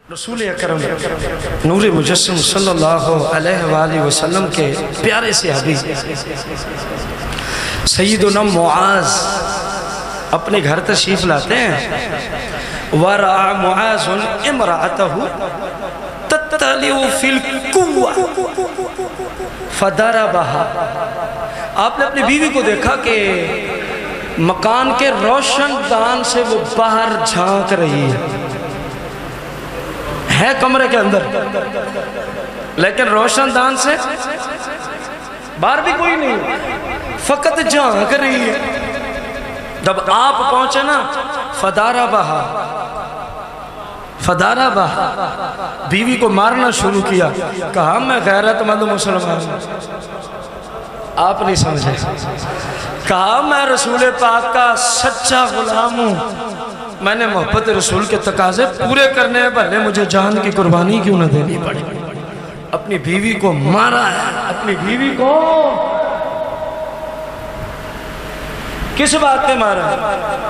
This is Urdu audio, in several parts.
رسول اکرم نور مجسم صلی اللہ علیہ وآلہ وسلم کے پیارے سے حبیب سیدنا معاذ اپنے گھر تشریف لاتے ہیں وَرَعَ مُعَاذٌ اِمْرَأَتَهُ تَتَّلِعُ فِي الْقُوَّةِ فَدَرَبَهَا آپ نے اپنی بیوی کو دیکھا کہ مکان کے روشن دان سے وہ باہر جھانک رہی ہے کمرے کے اندر لیکن روشن دان سے باہر بھی کوئی نہیں فقط جھانک رہی ہے جب آپ پہنچے نا فَدَارَبَهَا بیوی کو مارنا شروع کیا کہا میں غیرت مند مسلمان آپ نہیں سمجھے کہا میں رسول پاک کا سچا غلام ہوں میں نے محبت رسول کے تقاضے پورے کرنے ہیں بھلے مجھے جان کی قربانی کیوں نہ دینی پڑی اپنی بیوی کو مارا ہے اپنی بیوی کو کس بات پہ مارا ہے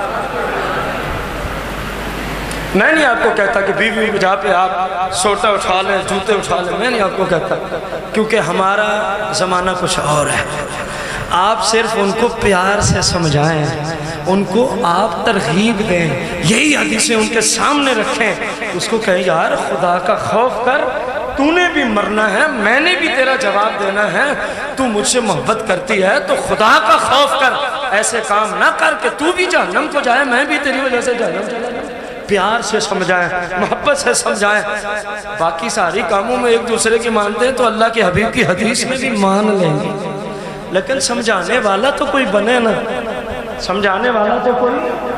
میں نہیں آپ کو کہتا کہ بیوی کو جہاں پہ آپ سوٹا اٹھا لیں جوتے اٹھا لیں میں نہیں آپ کو کہتا کیونکہ ہمارا زمانہ کچھ اور ہے آپ صرف ان کو پیار سے سمجھائیں ان کو آپ ترغیب دیں یہی حدیثیں ان کے سامنے رکھیں اس کو کہیں یار خدا کا خوف کر تو نے بھی مرنا ہے میں نے بھی تیرا جواب دینا ہے تو مجھ سے محبت کرتی ہے تو خدا کا خوف کر ایسے کام نہ کر کہ تو بھی جہنم کو جائے میں بھی تیری وجہ سے جہنم چلا جائے پیار سے سمجھائیں محبت سے سمجھائیں باقی ساری کاموں میں ایک دوسرے کی مانتے ہیں تو اللہ کے حبیب کی حدیث میں بھی مان لیں گے لیکن سمجھانے والا تو کوئی بنے نا سمجھانے والا تو کوئی